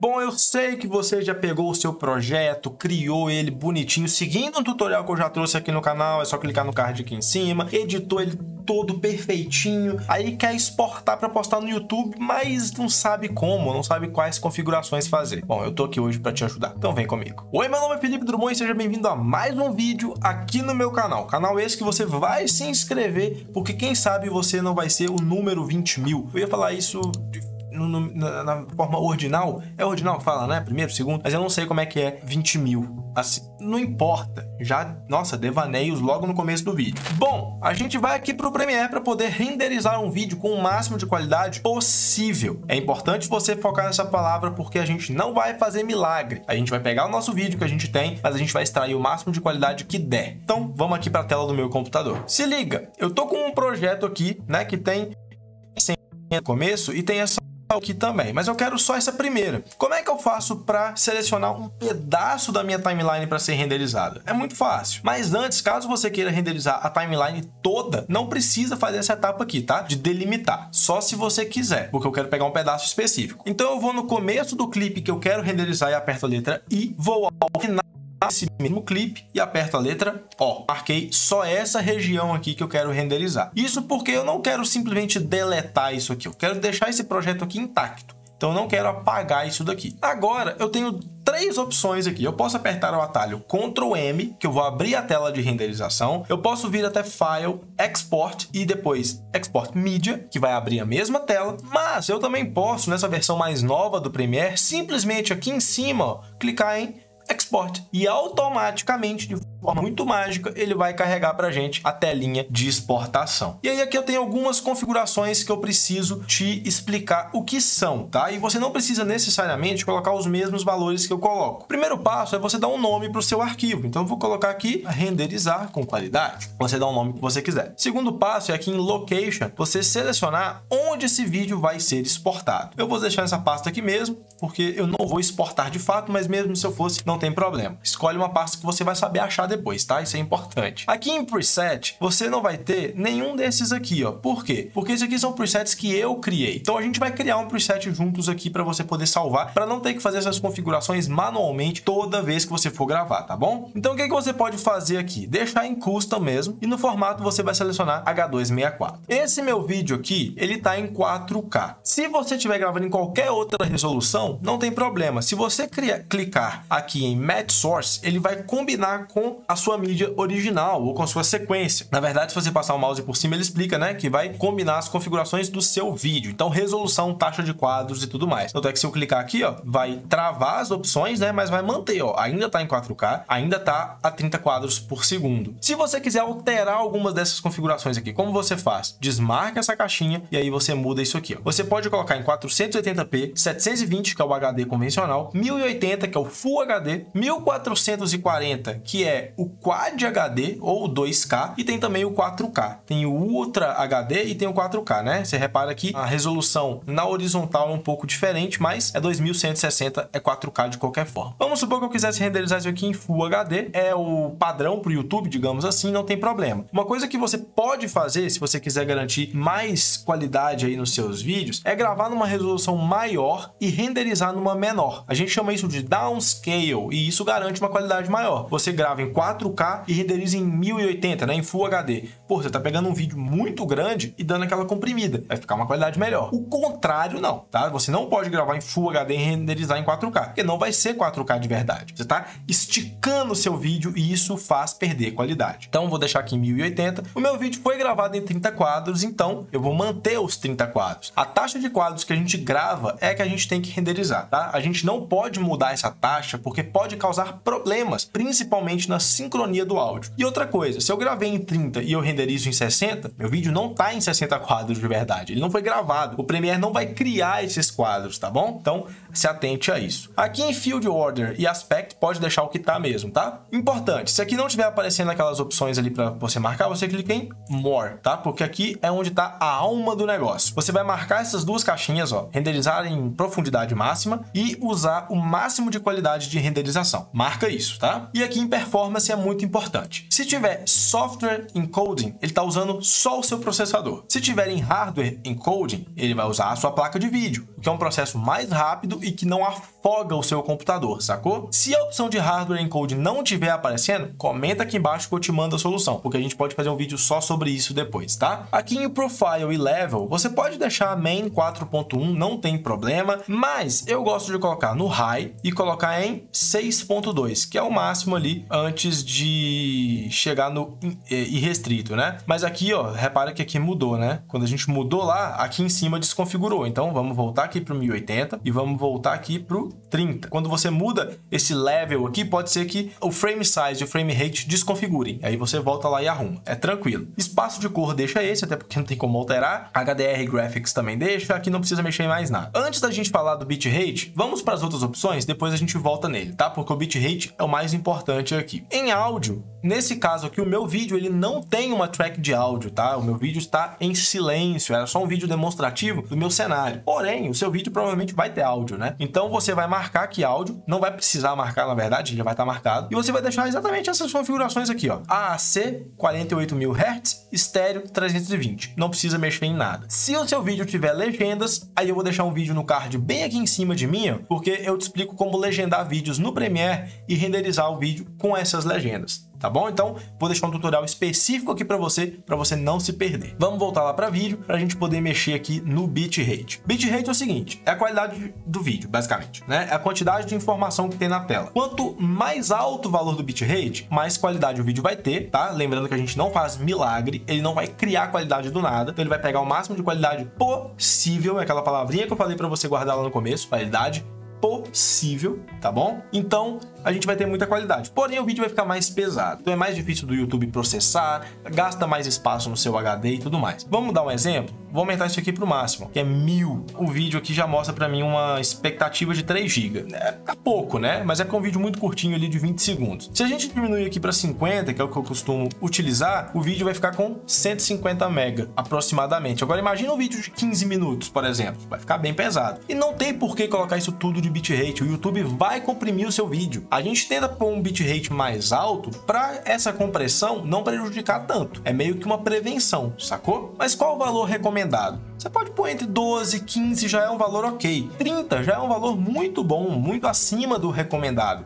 Bom, eu sei que você já pegou o seu projeto, criou ele bonitinho, seguindo um tutorial que eu já trouxe aqui no canal, é só clicar no card aqui em cima, editou ele todo perfeitinho, aí quer exportar para postar no YouTube, mas não sabe como, não sabe quais configurações fazer. Bom, eu tô aqui hoje para te ajudar, então vem comigo. Oi, meu nome é Felipe Drummond e seja bem-vindo a mais um vídeo aqui no meu canal. Canal esse que você vai se inscrever, porque quem sabe você não vai ser o número 20 mil. Eu ia falar isso na forma ordinal, é ordinal que fala, né? Primeiro, segundo, mas eu não sei como é que é 20 mil. Assim, não importa. Já, nossa, devaneios logo no começo do vídeo. Bom, a gente vai aqui pro Premiere para poder renderizar um vídeo com o máximo de qualidade possível. É importante você focar nessa palavra porque a gente não vai fazer milagre. A gente vai pegar o nosso vídeo que a gente tem, mas a gente vai extrair o máximo de qualidade que der. Então, vamos aqui para a tela do meu computador. Se liga, eu tô com um projeto aqui, né, que tem no começo e tem essa aqui também, mas eu quero só essa primeira. Como é que eu faço para selecionar um pedaço da minha timeline para ser renderizada? É muito fácil. Mas antes, caso você queira renderizar a timeline toda, não precisa fazer essa etapa aqui, tá? De delimitar. Só se você quiser, porque eu quero pegar um pedaço específico. Então eu vou no começo do clipe que eu quero renderizar e aperto a letra I, vou ao final esse mesmo clipe e aperto a letra O. Marquei só essa região aqui que eu quero renderizar. Isso porque eu não quero simplesmente deletar isso aqui. Eu quero deixar esse projeto aqui intacto. Então eu não quero apagar isso daqui. Agora eu tenho três opções aqui. Eu posso apertar o atalho Ctrl M, que eu vou abrir a tela de renderização. Eu posso vir até File, Export e depois Export Media, que vai abrir a mesma tela. Mas eu também posso, nessa versão mais nova do Premiere, simplesmente aqui em cima, ó, clicar em Export e automaticamente, de forma muito mágica, ele vai carregar pra gente a telinha de exportação. E aí aqui eu tenho algumas configurações que eu preciso te explicar o que são, tá? E você não precisa necessariamente colocar os mesmos valores que eu coloco. O primeiro passo é você dar um nome para o seu arquivo. Então eu vou colocar aqui renderizar com qualidade. Você dá o nome que você quiser. Segundo passo é aqui em Location, você selecionar onde esse vídeo vai ser exportado. Eu vou deixar essa pasta aqui mesmo, porque eu não vou exportar de fato, mas mesmo se eu fosse, não tem problema. Escolhe uma pasta que você vai saber achar depois, tá? Isso é importante. Aqui em Preset, você não vai ter nenhum desses aqui, ó. Por quê? Porque esses aqui são presets que eu criei. Então a gente vai criar um preset juntos aqui para você poder salvar, para não ter que fazer essas configurações manualmente toda vez que você for gravar, tá bom? Então o que você pode fazer aqui? Deixar em Custom mesmo e no formato você vai selecionar H264. Esse meu vídeo aqui, ele tá em 4K. Se você estiver gravando em qualquer outra resolução, não tem problema. Se você clicar aqui em Match Source, ele vai combinar com a sua mídia original ou com a sua sequência. Na verdade, se você passar o mouse por cima, ele explica, né, que vai combinar as configurações do seu vídeo. Então, resolução, taxa de quadros e tudo mais. Tanto é que se eu clicar aqui, ó, vai travar as opções, né, mas vai manter, ó, ainda tá em 4K, ainda tá a 30 quadros por segundo. Se você quiser alterar algumas dessas configurações aqui, como você faz? Desmarca essa caixinha e aí você muda isso aqui, ó. Você pode colocar em 480p, 720, que é o HD convencional, 1080, que é o Full HD, 1440, que é o Quad HD ou 2K, e tem também o 4K. Tem o Ultra HD e tem o 4K, né? Você repara que a resolução na horizontal é um pouco diferente, mas é 2160, é 4K de qualquer forma. Vamos supor que eu quisesse renderizar isso aqui em Full HD, é o padrão para o YouTube, digamos assim, não tem problema. Uma coisa que você pode fazer, se você quiser garantir mais qualidade aí nos seus vídeos, é gravar numa resolução maior e renderizar numa menor. A gente chama isso de downscale e isso garante uma qualidade maior. Você grava em 4K e renderiza em 1080, né, em Full HD. Pô, você tá pegando um vídeo muito grande e dando aquela comprimida. Vai ficar uma qualidade melhor. O contrário não, tá? Você não pode gravar em Full HD e renderizar em 4K, porque não vai ser 4K de verdade. Você tá esticando o seu vídeo e isso faz perder qualidade. Então, vou deixar aqui em 1080. O meu vídeo foi gravado em 30 quadros, então eu vou manter os 30 quadros. A taxa de quadros que a gente grava é que a gente tem que renderizar, tá? A gente não pode mudar essa taxa porque pode causar problemas, principalmente na sincronia do áudio. E outra coisa, se eu gravei em 30 e eu renderizo em 60, meu vídeo não tá em 60 quadros de verdade, ele não foi gravado. O Premiere não vai criar esses quadros, tá bom? Então, se atente a isso. Aqui em Field Order e Aspect, pode deixar o que tá mesmo, tá? Importante, se aqui não estiver aparecendo aquelas opções ali para você marcar, você clica em More, tá? Porque aqui é onde tá a alma do negócio. Você vai marcar essas duas caixinhas, ó, renderizar em profundidade máxima e usar o máximo de qualidade de renderização. Marca isso, tá? E aqui em Performance é muito importante. Se tiver Software Encoding, ele tá usando só o seu processador. Se tiver em Hardware Encoding, ele vai usar a sua placa de vídeo, que é um processo mais rápido e que não afeta afoga o seu computador, sacou? Se a opção de Hardware Encode não estiver aparecendo, comenta aqui embaixo que eu te mando a solução, porque a gente pode fazer um vídeo só sobre isso depois, tá? Aqui em Profile e Level, você pode deixar Main 4.1, não tem problema, mas eu gosto de colocar no High e colocar em 6.2, que é o máximo ali antes de chegar no irrestrito, né? Mas aqui, ó, repara que aqui mudou, né? Quando a gente mudou lá, aqui em cima desconfigurou. Então, vamos voltar aqui para o 1080 e vamos voltar aqui para o 30. Quando você muda esse level aqui, pode ser que o frame size e o frame rate desconfigurem. Aí você volta lá e arruma. É tranquilo. Espaço de cor deixa esse, até porque não tem como alterar. HDR Graphics também deixa. Aqui não precisa mexer em mais nada. Antes da gente falar do bitrate, vamos para as outras opções, depois a gente volta nele, tá? Porque o bitrate é o mais importante aqui. Em áudio, nesse caso aqui, o meu vídeo ele não tem uma track de áudio, tá? O meu vídeo está em silêncio, era só um vídeo demonstrativo do meu cenário. Porém, o seu vídeo provavelmente vai ter áudio, né? Então você vai marcar aqui áudio, não vai precisar marcar, na verdade, já vai estar marcado. E você vai deixar exatamente essas configurações aqui, ó. AAC 48.000 Hz, estéreo 320. Não precisa mexer em nada. Se o seu vídeo tiver legendas, aí eu vou deixar um vídeo no card bem aqui em cima de mim, ó, porque eu te explico como legendar vídeos no Premiere e renderizar o vídeo com essas legendas. Tá bom? Então, vou deixar um tutorial específico aqui para você não se perder. Vamos voltar lá para vídeo para a gente poder mexer aqui no bitrate. Bitrate é o seguinte, é a qualidade do vídeo, basicamente, né? É a quantidade de informação que tem na tela. Quanto mais alto o valor do bitrate, mais qualidade o vídeo vai ter, tá? Lembrando que a gente não faz milagre, ele não vai criar qualidade do nada, então ele vai pegar o máximo de qualidade possível, é aquela palavrinha que eu falei para você guardar lá no começo, qualidade possível, tá bom? Então, a gente vai ter muita qualidade. Porém, o vídeo vai ficar mais pesado. Então, é mais difícil do YouTube processar, gasta mais espaço no seu HD e tudo mais. Vamos dar um exemplo? Vou aumentar isso aqui para o máximo, que é 1000. O vídeo aqui já mostra para mim uma expectativa de 3 GB. É pouco, né? Mas é porque é um vídeo muito curtinho ali de 20 segundos. Se a gente diminuir aqui para 50, que é o que eu costumo utilizar, o vídeo vai ficar com 150 MB aproximadamente. Agora, imagina um vídeo de 15 minutos, por exemplo. Vai ficar bem pesado. E não tem por que colocar isso tudo de bitrate. O YouTube vai comprimir o seu vídeo. A gente tenta pôr um bitrate mais alto para essa compressão não prejudicar tanto. É meio que uma prevenção, sacou? Mas qual o valor recomendado? Você pode pôr entre 12 e 15, já é um valor ok. 30 já é um valor muito bom, muito acima do recomendado.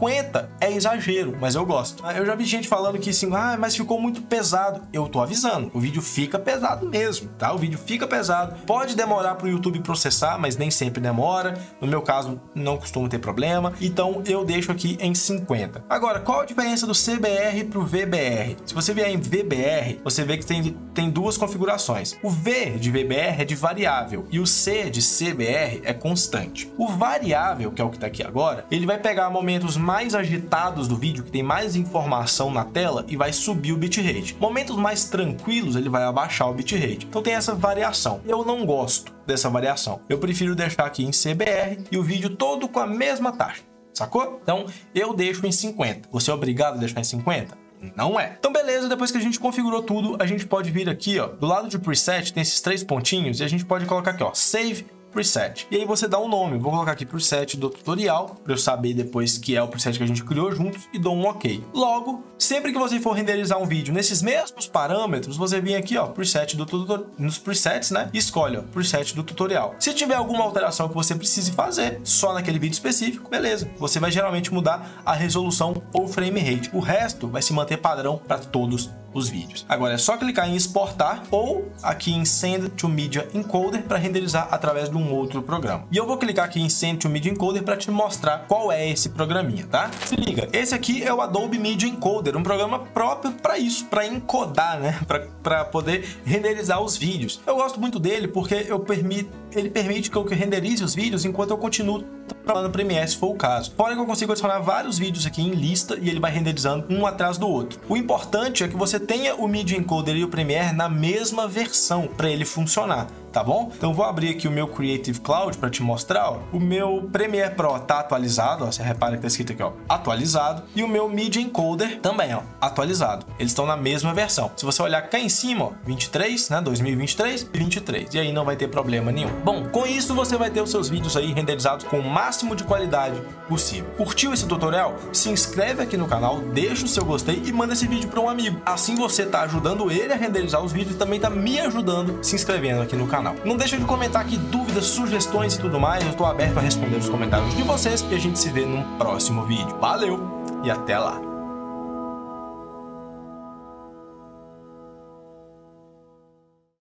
50 é exagero, mas eu gosto. Eu já vi gente falando que assim, mas ficou muito pesado. Eu tô avisando, o vídeo fica pesado mesmo, tá? O vídeo fica pesado. Pode demorar para o YouTube processar, mas nem sempre demora. No meu caso, não costumo ter problema. Então, eu deixo aqui em 50. Agora, qual a diferença do CBR para o VBR? Se você vier em VBR, você vê que tem duas configurações. O V de VBR é de variável e o C de CBR é constante. O variável, que é o que está aqui agora, ele vai pegar momentos mais agitados do vídeo, que tem mais informação na tela, e vai subir o bitrate. Momentos mais tranquilos, ele vai abaixar o bitrate. Então tem essa variação. Eu não gosto dessa variação. Eu prefiro deixar aqui em CBR e o vídeo todo com a mesma taxa. Sacou? Então eu deixo em 50. Você é obrigado a deixar em 50? Não é. Então beleza, depois que a gente configurou tudo, a gente pode vir aqui, ó, do lado de preset tem esses 3 pontinhos e a gente pode colocar aqui, ó, Save Preset. E aí você dá um nome. Vou colocar aqui preset do tutorial, para eu saber depois que é o preset que a gente criou juntos, e dou um OK. Logo, sempre que você for renderizar um vídeo nesses mesmos parâmetros, você vem aqui, ó, preset do tutorial, nos presets, né? E escolhe, ó, preset do tutorial. Se tiver alguma alteração que você precise fazer só naquele vídeo específico, beleza. Você vai geralmente mudar a resolução ou frame rate. O resto vai se manter padrão para todos os vídeos. Agora é só clicar em exportar ou aqui em Send to Media Encoder para renderizar através de um outro programa. E eu vou clicar aqui em Send to Media Encoder para te mostrar qual é esse programinha, tá? Se liga, esse aqui é o Adobe Media Encoder, um programa próprio para isso, para encodar, né? Para poder renderizar os vídeos. Eu gosto muito dele porque ele permite que eu renderize os vídeos enquanto eu continuo trabalhando no Premiere, se for o caso. Fora que eu consigo adicionar vários vídeos aqui em lista e ele vai renderizando um atrás do outro. O importante é que você tenha o Media Encoder e o Premiere na mesma versão para ele funcionar, tá bom? Então vou abrir aqui o meu Creative Cloud para te mostrar, ó. O meu Premiere Pro tá atualizado, ó. Você repara que tá escrito aqui, ó, atualizado. E o meu Media Encoder também, ó, atualizado. Eles estão na mesma versão. Se você olhar cá em cima, ó, 23, né, 2023 e 23. E aí não vai ter problema nenhum. Bom, com isso você vai ter os seus vídeos aí renderizados com o máximo de qualidade possível. Curtiu esse tutorial? Se inscreve aqui no canal, deixa o seu gostei e manda esse vídeo para um amigo. Assim você tá ajudando ele a renderizar os vídeos e também tá me ajudando se inscrevendo aqui no canal. canal. Não deixa de comentar aqui dúvidas, sugestões e tudo mais. Eu tô aberto a responder os comentários de vocês e a gente se vê num próximo vídeo. Valeu e até lá!